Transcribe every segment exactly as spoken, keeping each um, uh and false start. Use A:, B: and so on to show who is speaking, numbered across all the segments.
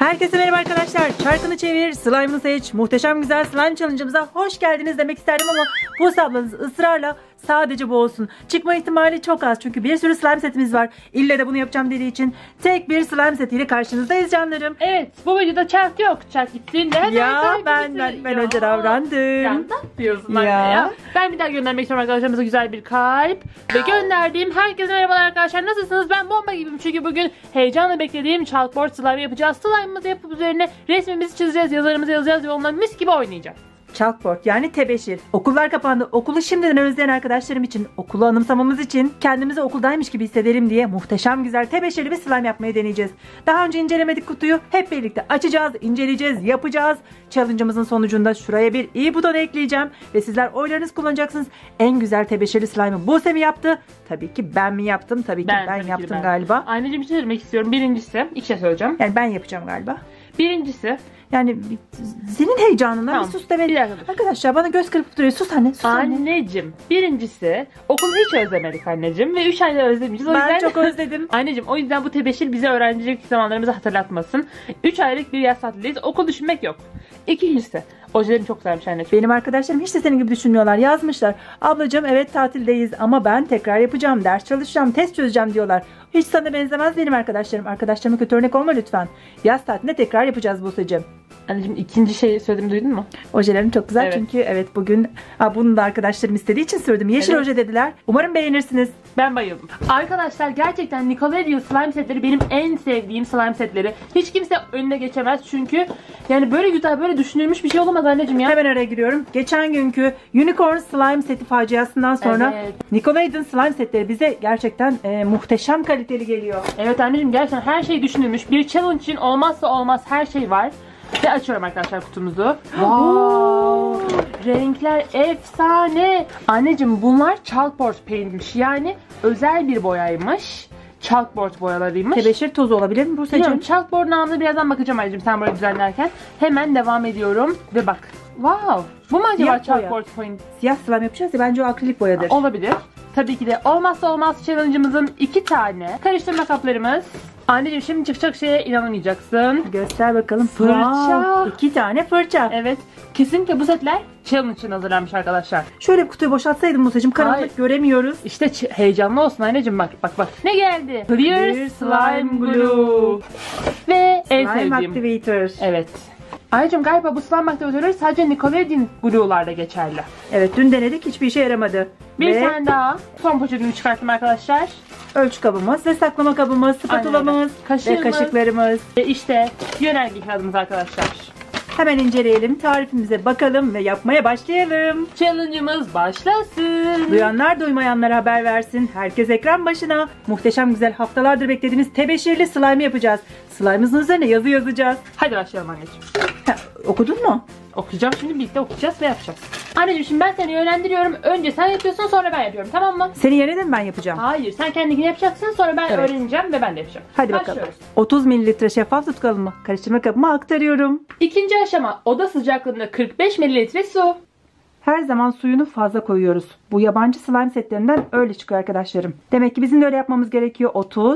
A: Herkese merhaba arkadaşlar. Çarkını çevir, slime'ını seç. Muhteşem güzel slime challenge'ımıza hoş geldiniz demek isterdim ama Buse ablanız ısrarla sadece bu olsun. Çıkma ihtimali çok az çünkü bir sürü slime setimiz var. İlle de bunu yapacağım dediği için tek bir slime setiyle karşınızdayız canlarım.
B: Evet, bu videoda çark yok. Çark gittiğinde hemen
A: ya ben ben, ben önce davrandım.
B: Ya ne yapıyorsun
A: ya.
B: anne ya? Ben bir daha göndermek istiyorum arkadaşlarımıza güzel bir kalp. Ve gönderdiğim herkese merhabalar arkadaşlar. Nasılsınız? Ben bomba gibiyim çünkü bugün heyecanla beklediğim chalkboard slime yapacağız. Slime'ımızı yapıp üzerine resmimizi çizeceğiz, yazarımızı yazacağız ve onunla mis gibi oynayacağız.
A: Chalkboard yani tebeşir. Okullar kapandı. Okulu şimdiden özleyen arkadaşlarım için, okulu anımsamamız için kendimizi okuldaymış gibi hissedelim diye muhteşem güzel tebeşirli bir slime yapmayı deneyeceğiz. Daha önce incelemedik kutuyu. Hep birlikte açacağız, inceleyeceğiz, yapacağız. Challenge'ımızın sonucunda şuraya bir i butonu ekleyeceğim ve sizler oylarınızı kullanacaksınız. En güzel tebeşirli slime'ı Buse mi yaptı? Tabii ki ben mi yaptım? Tabii ki ben, ben yaptım ben. galiba.
B: Anneciğim bir şey söylemek istiyorum. Birincisi, iki şey söyleyeceğim.
A: Yani ben yapacağım galiba.
B: Birincisi,
A: yani senin heyecanından
B: tamam.
A: bir sus demedim.
B: Bir
A: Arkadaşlar bana göz kırpıp duruyor. Sus anne, sus anne.
B: Anneciğim, birincisi okulu hiç özlemedik anneciğim ve üç ayda özlemişiz. O
A: ben
B: yüzden...
A: çok özledim.
B: Anneciğim o yüzden bu tebeşir bize öğrencilik zamanlarımızı hatırlatmasın. üç aylık bir yaz tatildeyiz. Okul düşünmek yok. İkincisi, ojelerim çok güzelmiş anneciğim.
A: Benim arkadaşlarım hiç de senin gibi düşünmüyorlar. Yazmışlar. Ablacığım evet tatildeyiz ama ben tekrar yapacağım. Ders çalışacağım, test çözeceğim diyorlar. Hiç sana benzemez benim arkadaşlarım. Arkadaşlarıma kötü örnek olma lütfen. Yaz tatilinde tekrar yapacağız Buse'cığım.
B: Anneciğim ikinci şeyi söylediğimi duydun mu?
A: Ojelerim çok güzel
B: evet.
A: Çünkü evet bugün ha, bunu da arkadaşlarım istediği için sürdüm. Yeşil evet. Oje dediler. Umarım beğenirsiniz.
B: Ben bayıldım. Arkadaşlar gerçekten Nickelodeon slime setleri benim en sevdiğim slime setleri. Hiç kimse önüne geçemez çünkü yani böyle güzel böyle düşünülmüş bir şey olamaz anneciğim ya.
A: Hemen araya giriyorum. Geçen günkü Unicorn slime seti faciasından sonra evet. Nickelodeon slime setleri bize gerçekten e, muhteşem kaliteli geliyor.
B: Evet anneciğim gerçekten her şey düşünülmüş. Bir challenge için olmazsa olmaz her şey var. Ve açıyorum arkadaşlar kutumuzu. Wow. Renkler efsane. Anneciğim bunlar chalkboard paint'miş. Yani özel bir boyaymış. Chalkboard boyalarıymış.
A: Tebeşir tozu olabilir mi Buse'cığım?
B: Bilmiyorum. Chalkboard namını birazdan bakacağım anneciğim sen burayı düzenlerken. Hemen devam ediyorum. Ve bak. Wow. Bu mu acaba siyah chalkboard paint?
A: Siyah slime yapacağız ya bence o akrilik boyadır.
B: Olabilir. Tabii ki de olmazsa olmaz challenge'ımızın iki tane karıştırma kaplarımız. Anneciğim şimdi çıkacak şeye inanamayacaksın.
A: Göster bakalım.
B: Fırça.
A: Wow. İki tane fırça.
B: Evet. Kesinlikle bu setler challenge için hazırlanmış arkadaşlar.
A: Şöyle bir kutuyu boşaltsaydım Musa'cığım. Karanlık Hayır. göremiyoruz.
B: İşte heyecanlı olsun anneciğim bak bak bak. Ne geldi? Clear, Clear Slime Glue. Ve en
A: Slime
B: sevdiğim.
A: Activator.
B: Evet. Ayrıca galiba bu slime aktivatörleri sadece Nickelodeon glue'larda geçerli.
A: Evet dün denedik hiçbir işe yaramadı.
B: Bir Ve tane daha son poşetimi çıkarttım arkadaşlar.
A: Ölçü kabımız ve saklama kabımız, spatulamız ve kaşıklarımız.
B: Ve işte yönerge kağıdımız arkadaşlar.
A: Hemen inceleyelim, tarifimize bakalım ve yapmaya başlayalım.
B: Challenge'ımız başlasın.
A: Duyanlar duymayanlara haber versin. Herkes ekran başına. Muhteşem güzel haftalardır beklediğimiz tebeşirli slime yapacağız. Slime'ımızın üzerine yazı yazacağız.
B: Hadi başlayalım anneciğim.
A: Ha, okudun mu?
B: Okuyacağım şimdi birlikte okuyacağız ve yapacağız. Anneciğim şimdi ben seni yönlendiriyorum. Önce sen yapıyorsun sonra ben yapıyorum tamam mı?
A: Senin yerine de mi ben yapacağım?
B: Hayır sen kendini yapacaksın sonra ben evet. öğreneceğim ve ben de yapacağım.
A: Hadi bakalım. otuz mililitre şeffaf tut kalınma. Karıştırma kabıma aktarıyorum.
B: İkinci aşama oda sıcaklığında kırk beş mililitre su.
A: Her zaman suyunu fazla koyuyoruz. Bu yabancı slime setlerinden öyle çıkıyor arkadaşlarım. Demek ki bizim de öyle yapmamız gerekiyor. otuz.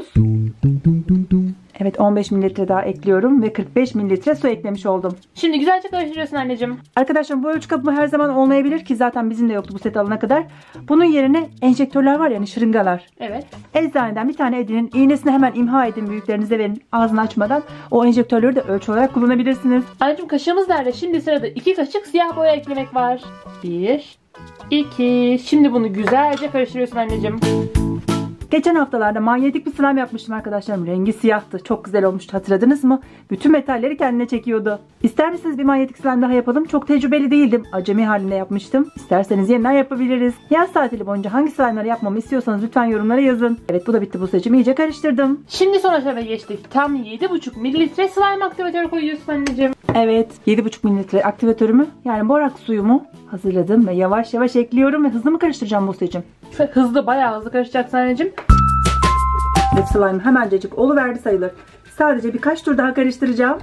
A: Evet on beş mililitre daha ekliyorum ve kırk beş mililitre su eklemiş oldum.
B: Şimdi güzelce karıştırıyorsun anneciğim.
A: Arkadaşlar bu ölçü kabı her zaman olmayabilir ki zaten bizim de yoktu bu set alana kadar. Bunun yerine enjektörler var yani şırıngalar.
B: Evet.
A: Eczaneden bir tane edinin iğnesini hemen imha edin büyüklerinize verin ağzını açmadan. O enjektörleri de ölçü olarak kullanabilirsiniz.
B: Anneciğim kaşığımız nerede? Şimdi sırada iki kaşık siyah boya eklemek var. bir, iki. Şimdi bunu güzelce karıştırıyorsun anneciğim.
A: Geçen haftalarda manyetik bir slime yapmıştım arkadaşlarım. Rengi siyahtı. Çok güzel olmuştu. Hatırladınız mı? Bütün metalleri kendine çekiyordu. İster misiniz bir manyetik slime daha yapalım? Çok tecrübeli değildim. Acemi halinde yapmıştım. İsterseniz yeniden yapabiliriz. Yaz tatili boyunca hangi slime'ları yapmamı istiyorsanız lütfen yorumlara yazın. Evet bu da bitti bu seçim. İyice karıştırdım.
B: Şimdi son aşamaya geçtik. Tam yedi buçuk mililitre slime aktivatörü koyuyorsun anneciğim.
A: Evet yedi buçuk mililitre aktivatörümü yani boraks suyumu hazırladım ve yavaş yavaş ekliyorum ve hızlı mı karıştıracağım bu seçim?
B: Hızlı bayağı hızlı karıştıracaksın anneciğim.
A: Evet slime hemencecik oluverdi sayılır. Sadece birkaç tur daha karıştıracağım.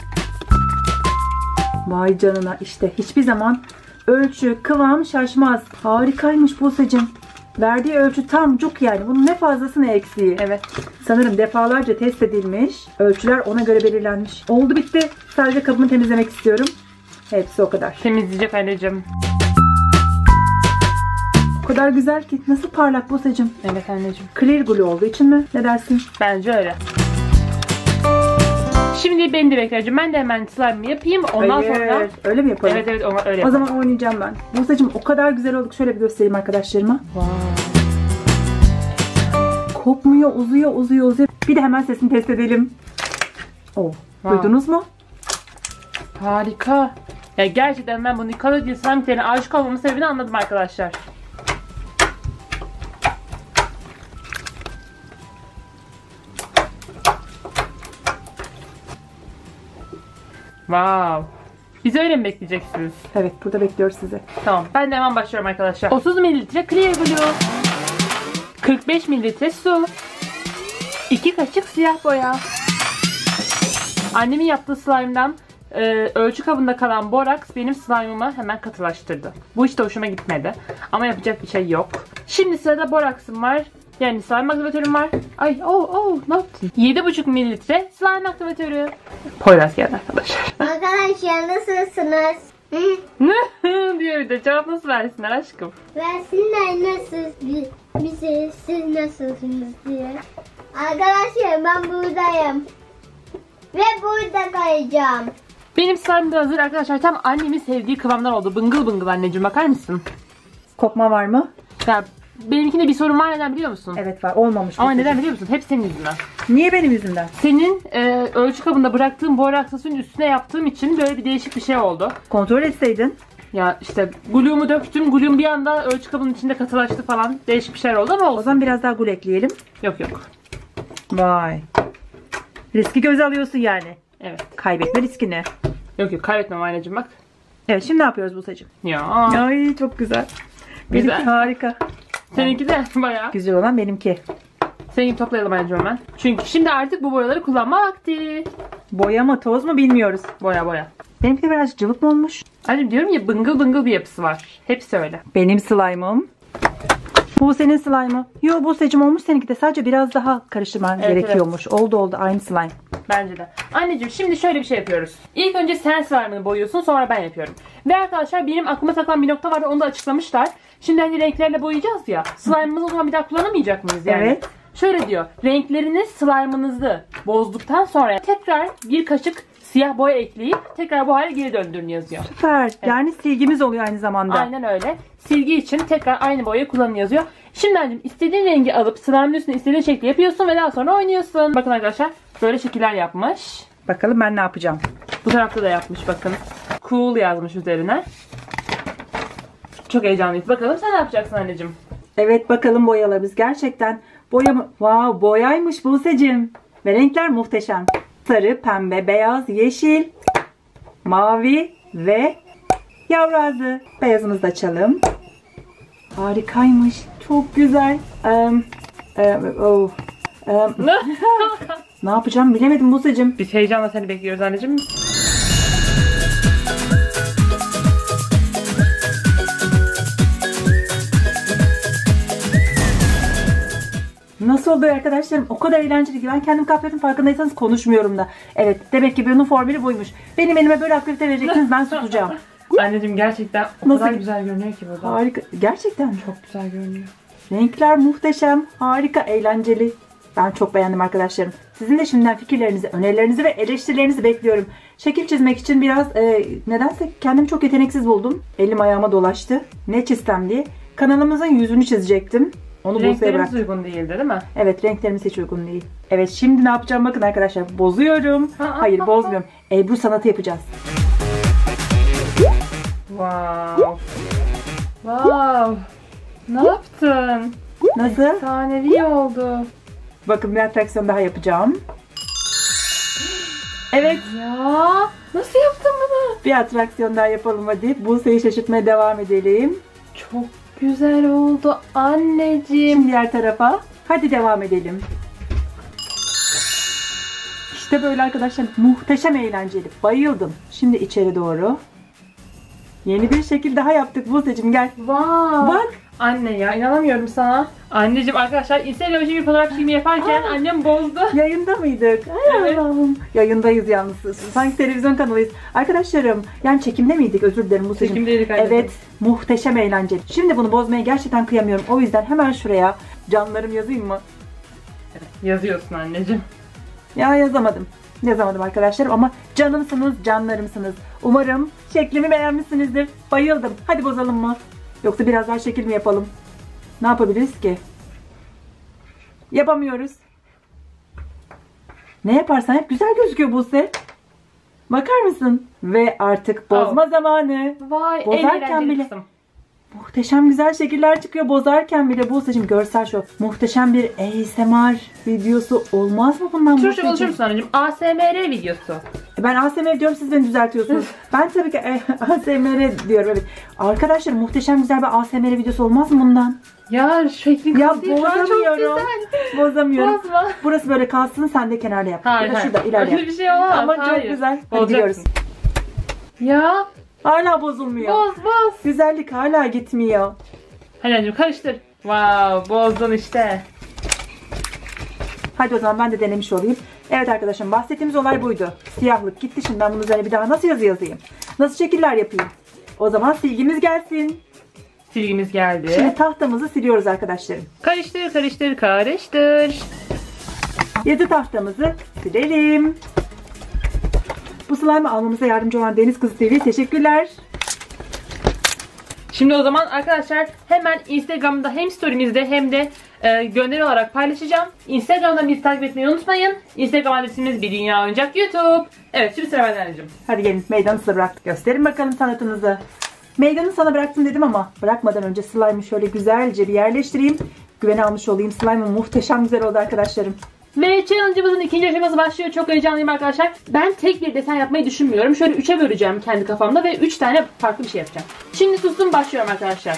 A: Vay canına işte hiçbir zaman ölçü, kıvam şaşmaz. Harikaymış Buse'cim. Verdiği ölçü tam cuk yani. Bunun ne fazlası ne eksiği.
B: Evet.
A: Sanırım defalarca test edilmiş. Ölçüler ona göre belirlenmiş. Oldu bitti. Sadece kabımı temizlemek istiyorum. Hepsi o kadar.
B: Temizleyecek anneciğim.
A: O kadar güzel ki. Nasıl parlak Buse'cim.
B: Evet anneciğim.
A: Clear glue olduğu için mi? Ne dersin?
B: Bence öyle. Şimdi beni de beklercim. Ben de hemen slime'ımı yapayım. Ondan
A: Hayır.
B: sonra...
A: Öyle mi yapalım?
B: Evet evet ona öyle
A: O
B: yapalım.
A: zaman oynayacağım ben. Buse'cim o kadar güzel olduk. Şöyle bir göstereyim arkadaşlarıma.
B: Wow.
A: Kopmuyor, uzuyor, uzuyor, uzuyor. Bir de hemen sesini test edelim. Oh,
B: Wow.
A: duydunuz mu?
B: Harika. Ya gerçekten ben bu Nickelodeon slime aşık olmamın sebebini anladım arkadaşlar. Wow. Bizi öyle mi bekleyeceksiniz?
A: Evet, burada bekliyoruz sizi.
B: Tamam. Ben de hemen başlıyorum arkadaşlar. otuz mililitre clear glue. kırk beş mililitre su. iki kaşık siyah boya. Annemin yaptığı slime'dan e, ölçü kabında kalan boraks benim slime'ımı hemen katılaştırdı. Bu hiç de hoşuma gitmedi. Ama yapacak bir şey yok. Şimdi sırada boraksım var. Yani slime aktivatörüm var. Ay oh oh ne yaptın? yedi buçuk mililitre slime aktivatörü. Poyraz geldi arkadaşlar.
C: Arkadaşlar nasılsınız? Hı?
B: diyor bir de cevap nasıl versinler aşkım?
C: Versinler nasıl bi- bize siz nasılsınız diye. Arkadaşlar ben buradayım. Ve burada kalacağım.
B: Benim slime'ım da hazır arkadaşlar. Tam annemin sevdiği kıvamlar oldu. Bıngıl bıngıl anneciğim bakar mısın?
A: Kopma var mı?
B: Ya benimkinde bir sorun var neden biliyor musun?
A: Evet var. Olmamış.
B: Ama
A: Buse'cim.
B: neden biliyor musun? Hep senin yüzünden.
A: Niye benim yüzümden?
B: Senin e, ölçü kabında bıraktığın boraksı suyun üstüne yaptığım için böyle bir değişik bir şey oldu.
A: Kontrol etseydin.
B: Ya işte glue'umu döktüm. Glue'um bir anda ölçü kabının içinde katılaştı falan. Değişik bir şeyler oldu ama
A: O
B: olsun.
A: zaman biraz daha gul ekleyelim.
B: Yok yok.
A: Vay. Riski göze alıyorsun yani.
B: Evet.
A: Kaybetme riskini.
B: Yok yok kaybetmem anneciğim bak.
A: Evet şimdi ne yapıyoruz Buse'cim?
B: Ya.
A: Ay çok güzel.
B: Güzel.
A: Benimki harika.
B: Seninki de bayağı.
A: Güzel olan benimki.
B: Seninki toplayalım anneciğim hemen. Çünkü şimdi artık bu boyaları kullanma vakti.
A: Boya mı toz mu bilmiyoruz.
B: Boya boya.
A: Benimki de birazcık cıvık mı olmuş?
B: Anneciğim diyorum ya bıngıl bıngıl bir yapısı var. Hepsi öyle.
A: Benim slime'ım. Bu senin slime'ı. Yo Buse'cim olmuş seninki de. Sadece biraz daha karıştırman
B: Evet,
A: gerekiyormuş. Oldu oldu aynı slime.
B: Bence de. Anneciğim şimdi şöyle bir şey yapıyoruz. İlk önce sen slime'ını boyuyorsun sonra ben yapıyorum. Ve arkadaşlar benim aklıma takılan bir nokta vardı onu da açıklamışlar. Şimdi hani renklerle boyayacağız ya. Slime'ımızı o zaman bir daha kullanamayacak mıyız yani?
A: Evet.
B: Şöyle diyor. Renkleriniz slime'ınızı bozduktan sonra tekrar bir kaşık siyah boya ekleyip tekrar bu hale geri döndürün yazıyor.
A: Süper. Yani silgimiz oluyor aynı zamanda.
B: Aynen öyle. Silgi için tekrar aynı boyayı kullanın yazıyor. Şimdi anneciğim istediğin rengi alıp slime'ın üstüne istediğin şekli yapıyorsun ve daha sonra oynuyorsun. Bakın arkadaşlar böyle şekiller yapmış.
A: Bakalım ben ne yapacağım.
B: Bu tarafta da yapmış bakın. Cool yazmış üzerine. Çok heyecanlıyız. Bakalım sen ne yapacaksın anneciğim?
A: Evet bakalım boyalarımız gerçekten boya mı? Wow, boyaymış Buse'cim. Ve renkler muhteşem. Sarı, pembe, beyaz, yeşil, mavi ve yavru ağzı. Beyazımızı da açalım. Harikaymış. Çok güzel. Um, um, oh. Um, ne yapacağım bilemedim Buse'cim.
B: Biz heyecanla seni bekliyoruz anneciğim.
A: Nasıl oldu arkadaşlarım? O kadar eğlenceli ki ben kendim kapatım farkındaysanız konuşmuyorum da. Evet demek ki bunun formülü buymuş. Benim elime böyle aktivite vereceksiniz ben tutacağım.
B: Anneciğim gerçekten o
A: Nasıl?
B: kadar güzel görünüyor ki burada.
A: Harika. Gerçekten mi?
B: Çok güzel görünüyor.
A: Renkler muhteşem, harika, eğlenceli. Ben çok beğendim arkadaşlarım. Sizin de şimdiden fikirlerinizi, önerilerinizi ve eleştirilerinizi bekliyorum. Şekil çizmek için biraz e, nedense kendimi çok yeteneksiz buldum. Elim ayağıma dolaştı. Ne çizsem diye. Kanalımızın yüzünü çizecektim. Onu Buse'ye
B: Renklerimiz
A: bıraktım.
B: uygun değildi değil mi?
A: Evet renklerimiz hiç uygun değil. Evet şimdi ne yapacağım bakın arkadaşlar. Bozuyorum. Hayır bozmuyorum. Ebru sanatı yapacağız.
B: Wow. Wow. Ne yaptın?
A: Nasıl?
B: Efsanevi oldu.
A: Bakın bir atraksiyon daha yapacağım. Evet.
B: Ya nasıl yaptın bunu?
A: Bir atraksiyon daha yapalım hadi. Buse'yi şaşırtmaya devam edelim.
B: Çok güzel oldu anneciğim.
A: Şimdi diğer tarafa. Hadi devam edelim. İşte böyle arkadaşlar. Muhteşem eğlenceli. Bayıldım. Şimdi içeri doğru. Yeni bir şekil daha yaptık Buse'cim gel.
B: Wow.
A: Bak.
B: Anne ya inanamıyorum sana. Anneciğim arkadaşlar Instagram için bir fotoğraf çekimi yaparken
A: Aa.
B: annem bozdu.
A: Yayında mıydık? Ay
B: Evet.
A: Allah'ım. Yayındayız yalnız. Sanki televizyon kanalıyız. Arkadaşlarım yani çekimde miydik? Özür dilerim bu seçim.
B: Çekimdeydik anneciğim.
A: Evet. Muhteşem eğlenceli. Şimdi bunu bozmaya gerçekten kıyamıyorum. O yüzden hemen şuraya canlarım yazayım mı?
B: Yazıyorsun anneciğim.
A: Ya yazamadım. Yazamadım arkadaşlarım ama canımsınız, canlarımsınız. Umarım şeklimi beğenmişsinizdir. Bayıldım. Hadi bozalım mı? Yoksa biraz daha şekil mi yapalım? Ne yapabiliriz ki? Yapamıyoruz. Ne yaparsan hep güzel gözüküyor Buse. Bakar mısın? Ve artık bozma
B: Oh.
A: zamanı.
B: Vay en
A: Bozarken
B: eğlenceli
A: bile.
B: kısım.
A: Muhteşem güzel şekiller çıkıyor. Bozarken bile Buse'cim görsel şov. Muhteşem bir A S M R videosu olmaz mı bundan
B: Türkçe
A: Buse'cim?
B: konuşur musun anneciğim? A S M R videosu.
A: Ben A S M R diyorum, siz beni düzeltiyorsunuz. Ben tabii ki e, A S M R diyorum, evet. Arkadaşlar muhteşem güzel bir A S M R videosu olmaz mı bundan?
B: Ya şeklin
A: Ya
B: kısmı şu an çok
A: bozamıyorum.
B: güzel.
A: Bozamıyorum.
B: Bozma.
A: Burası böyle kalsın, sen de kenarda yap.
B: Hayır
A: Ya da
B: hayır.
A: şurada ileride
B: Öyle
A: yap.
B: bir şey olmaz.
A: Ama çok
B: Hayır.
A: güzel. Hadi
B: Bozacaksın.
A: gidiyoruz.
B: Ya
A: Hala bozulmuyor.
B: boz boz.
A: Güzellik hala gitmiyor.
B: Hadi anneciğim karıştır. Wow bozdun işte.
A: Hadi o zaman ben de denemiş olayım. Evet arkadaşım, bahsettiğimiz olay buydu. Siyahlık gitti, şimdi ben bunun üzerine bir daha nasıl yazı yazayım? Nasıl şekiller yapayım? O zaman silgimiz gelsin.
B: Silgimiz geldi.
A: Şimdi tahtamızı siliyoruz arkadaşlarım.
B: Karıştır karıştır karıştır.
A: Yazı tahtamızı silelim. Bu slime'ı almamıza yardımcı olan Deniz Kızı T V'ye teşekkürler.
B: Şimdi o zaman arkadaşlar hemen Instagram'da hem story'mizde hem de e, gönderi olarak paylaşacağım. Instagram'dan bizi takip etmeyi unutmayın. Instagram adresimiz Bir Dünya Oyuncak YouTube. Evet şimdi sıra bende anneciğim.
A: Hadi gelin, meydanı size bıraktık. Gösterin bakalım sanatınızı. Meydanı sana bıraktım dedim ama bırakmadan önce slime'ı şöyle güzelce bir yerleştireyim. Güvene almış olayım. Slime'ım muhteşem güzel oldu arkadaşlarım.
B: Ve challenge'ımızın ikinci aşaması başlıyor. Çok heyecanlıyım arkadaşlar. Ben tek bir desen yapmayı düşünmüyorum. Şöyle üçe böleceğim kendi kafamda ve üç tane farklı bir şey yapacağım. Şimdi sustum, başlıyorum arkadaşlar.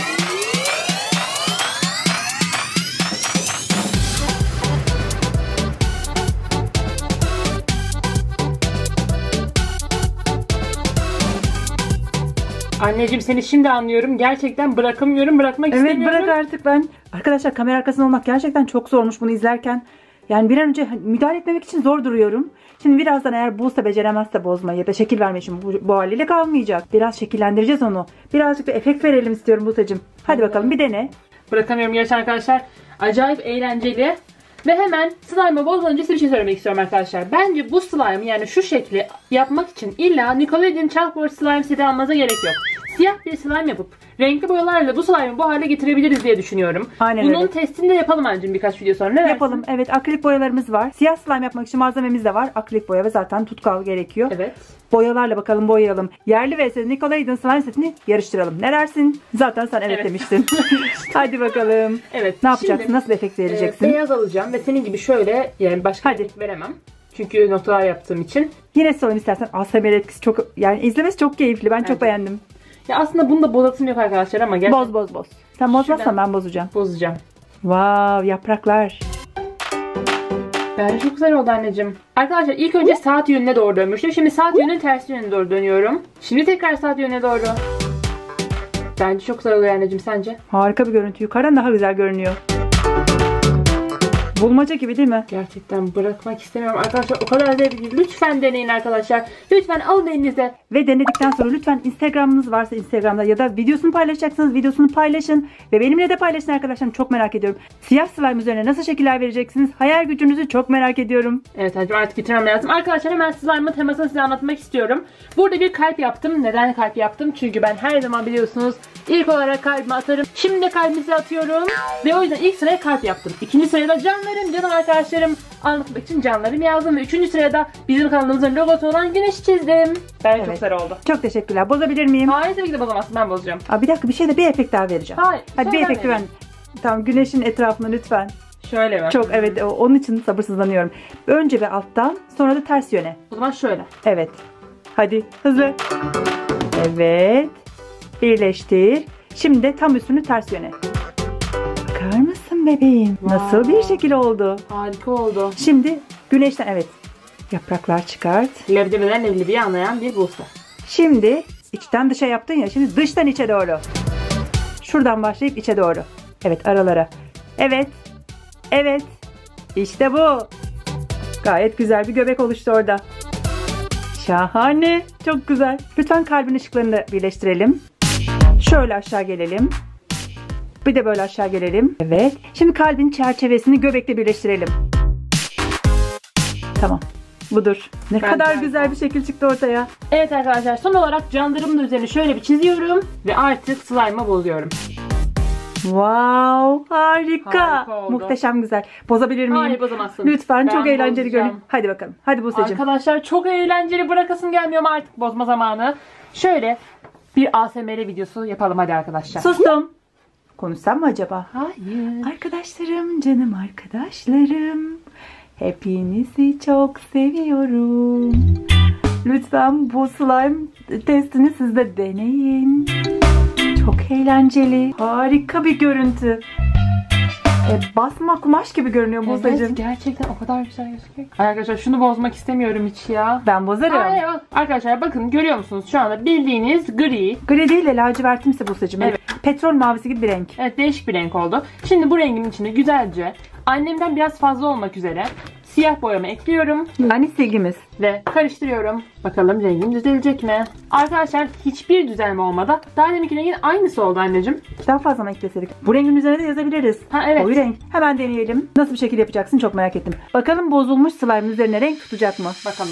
B: Anneciğim seni şimdi anlıyorum. Gerçekten bırakamıyorum, bırakmak
A: Evet,
B: istemiyorum.
A: bırak artık ben. Arkadaşlar kamera arkasında olmak gerçekten çok zormuş bunu izlerken. Yani bir an önce müdahale etmemek için zor duruyorum. Şimdi birazdan eğer Buse beceremezse bozmayı ya da şekil vermeyi, şimdi bu, bu haliyle kalmayacak. Biraz şekillendireceğiz onu. Birazcık bir efekt verelim istiyorum Buse'cim. Hadi bakalım bir dene.
B: Bırakamıyorum gerçekten arkadaşlar. Acayip eğlenceli. Ve hemen slime'ı bozmadan önce size bir şey söylemek istiyorum arkadaşlar. Bence bu slime'ı yani şu şekli yapmak için illa Nickelodeon Chalkboard slime seti almanıza gerek yok. Siyah bir slime yapıp renkli boyalarla bu slime'ı bu hale getirebiliriz diye düşünüyorum.
A: Aynen
B: Bunun
A: öyle.
B: testini de yapalım anneciğim birkaç video sonra. Ne dersin?
A: Yapalım. Evet, akrilik boyalarımız var. Siyah slime yapmak için malzememiz de var. Akrilik boya ve zaten tutkal gerekiyor.
B: Evet.
A: Boyalarla bakalım boyayalım. Yerli vs Nickelodeon slime setini yarıştıralım. Ne dersin? Zaten sen evet,
B: Evet.
A: demiştin. Hadi bakalım.
B: Evet.
A: Ne yapacaksın?
B: Şimdi,
A: Nasıl efekt
B: e,
A: vereceksin?
B: beyaz alacağım ve senin gibi şöyle yani başka
A: Hadi.
B: bir renk veremem. Çünkü noktalar yaptığım için.
A: Yine sorun istersen. A S M R etkisi çok, yani izlemesi çok keyifli. Ben çok
B: Evet.
A: beğendim.
B: Ya aslında bunda bozatım yok arkadaşlar ama gerçekten
A: Boz boz boz. Sen bozmazsan
B: Şuradan.
A: ben bozacağım.
B: bozacağım.
A: Wow, yapraklar.
B: Bence çok güzel oldu anneciğim. Arkadaşlar ilk önce saat yönüne doğru dönmüştüm. Şimdi saat yönünün tersi yönüne doğru dönüyorum. Şimdi tekrar saat yönüne doğru. Bence çok güzel oluyor anneciğim, sence?
A: Harika bir görüntü. Yukarıdan daha güzel görünüyor. Bulmaca gibi değil mi?
B: Gerçekten bırakmak istemiyorum arkadaşlar. O kadar zevkli. Lütfen deneyin arkadaşlar. Lütfen alın elinize.
A: Ve denedikten sonra lütfen Instagram'ınız varsa Instagram'da ya da videosunu paylaşacaksınız, videosunu paylaşın. Ve benimle de paylaşın arkadaşlarım. Çok merak ediyorum. Siyah slime üzerine nasıl şekiller vereceksiniz? Hayal gücünüzü çok merak ediyorum.
B: Evet anneciğim, artık bitirmem lazım. Arkadaşlar hemen slime'ın temasını size anlatmak istiyorum. Burada bir kalp yaptım. Neden kalp yaptım? Çünkü ben her zaman biliyorsunuz ilk olarak kalbimi atarım. Şimdi de kalbimi size atıyorum. Ve o yüzden ilk sıraya kalp yaptım. İkinci sırada canlarım, canım arkadaşlarım anlatmak için canlarım yazdım. Ve üçüncü sırada bizim kanalımızın logosu olan güneş çizdim. Bence çok
A: Evet.
B: güzel oldu.
A: Çok teşekkürler. Bozabilir miyim?
B: Hayır tabii ki de bozamazsın, ben bozacağım.
A: Aa, bir dakika, bir şey de bir efekt daha vereceğim.
B: Hayır.
A: Hadi bir
B: söyle
A: efekti ben.
B: anneciğim.
A: Tamam, güneşin etrafına lütfen.
B: Şöyle mi?
A: Çok, evet, o- onun için sabırsızlanıyorum. Önce ve alttan, sonra da ters yöne.
B: O zaman şöyle.
A: Evet. Hadi hızlı. Evet. Birleştir. Şimdi de tam üstünü ters yöne. Bakar mısın bebeğim? Nasıl bir şekil oldu?
B: Harika oldu.
A: Şimdi güneşten, evet. Yapraklar çıkart.
B: Leblebiler leblebiyi anlayan bir Buse.
A: Şimdi içten dışa yaptın ya. Şimdi dıştan içe doğru. Şuradan başlayıp içe doğru. Evet, aralara. Evet. Evet. İşte bu. Gayet güzel bir göbek oluştu orada. Şahane. Çok güzel. Lütfen kalbin ışıklarını da birleştirelim. Şöyle aşağı gelelim. Bir de böyle aşağı gelelim. Evet. Şimdi kalbin çerçevesini göbekle birleştirelim. Tamam. Budur. Ne
B: Ben
A: kadar
B: de-
A: güzel bir şekil çıktı ortaya.
B: Evet arkadaşlar, son olarak canlarımın üzerine şöyle bir çiziyorum ve artık slime'ı bozuyorum.
A: Wow, harika.
B: Harika oldu.
A: Muhteşem güzel. Bozabilir miyim?
B: Hayır, bozamazsın.
A: Lütfen,
B: Ben
A: çok eğlenceli
B: bozacağım.
A: görünüyor. Hadi bakalım. Hadi Buse'cim.
B: Arkadaşlar çok eğlenceli, bırakasım gelmiyor ama artık bozma zamanı. Şöyle bir A S M R videosu yapalım hadi arkadaşlar.
A: Sustum. Konuşsam mı acaba?
B: Hayır.
A: Arkadaşlarım, canım arkadaşlarım. Hepinizi çok seviyorum. Lütfen bu slime testini siz de deneyin. Çok eğlenceli. Harika bir görüntü. E, basma kumaş gibi görünüyor Buse'cim.
B: Evet, gerçekten o kadar güzel gözüküyor. Ay arkadaşlar, şunu bozmak istemiyorum hiç ya.
A: Ben bozarım.
B: Ay, ay, arkadaşlar bakın, görüyor musunuz? Şu anda bildiğiniz gri.
A: Gri değil de lacivertimsi Buse'cim.
B: Evet.
A: Petrol mavisi gibi bir renk.
B: Evet, değişik bir renk oldu. Şimdi bu rengin içine güzelce annemden biraz fazla olmak üzere siyah boyama ekliyorum
A: Yani silgimiz.
B: ve karıştırıyorum. Bakalım rengim düzelecek mi? Arkadaşlar hiçbir düzelme olmadı. Daha deminki rengin aynısı oldu anneciğim.
A: Daha fazla mı ekleseydik? Bu rengin üzerine de yazabiliriz.
B: Ha, evet.
A: Koyu renk. Hemen deneyelim. Nasıl bir şekil yapacaksın çok merak ettim. Bakalım bozulmuş slime'ın üzerine renk tutacak mı?
B: Bakalım.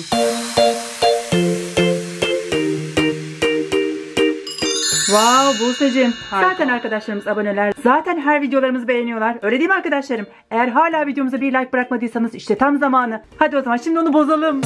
A: Wow Buse'cim.
B: Harika.
A: Zaten arkadaşlarımız aboneler. Zaten her videolarımızı beğeniyorlar. Öyle değil mi arkadaşlarım? Eğer hala videomuza bir like bırakmadıysanız işte tam zamanı. Hadi o zaman şimdi onu bozalım.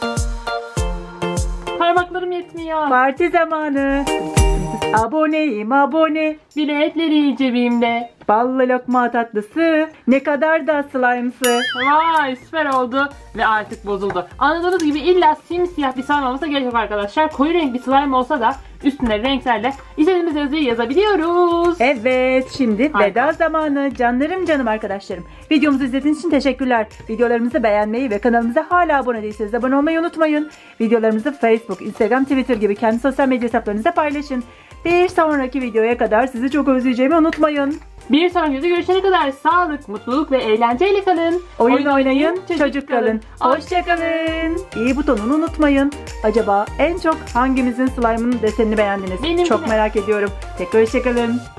B: Parmaklarım yetmiyor.
A: Parti zamanı. Aboneyim abone.
B: Biletleri cebimde.
A: Ballı lokma tatlısı. Ne kadar da slime'sı.
B: Vay, süper oldu ve artık bozuldu. Anladığınız gibi illa simsiyah bir slime olmasına gerek yok arkadaşlar. Koyu renk bir slime olsa da üstüne renklerle istediğimiz yazıyı yazabiliyoruz.
A: Evet, şimdi
B: Harika.
A: veda zamanı. Canlarım canım arkadaşlarım. Videomuzu izlediğiniz için teşekkürler. Videolarımızı beğenmeyi ve kanalımıza hala abone değilseniz abone olmayı unutmayın. Videolarımızı Facebook, Instagram, Twitter gibi kendi sosyal medya hesaplarınızda paylaşın. Bir sonraki videoya kadar sizi çok özleyeceğimi unutmayın.
B: Bir sonraki videoda görüşene kadar sağlık, mutluluk ve eğlenceyle kalın.
A: Oyun oynayın, çocuk kalın. Hoşça kalın. İyi butonunu unutmayın. Acaba en çok hangimizin slime'ın desenini beğendiniz?
B: Benimkine.
A: Çok merak ediyorum. Tekrar hoşça kalın.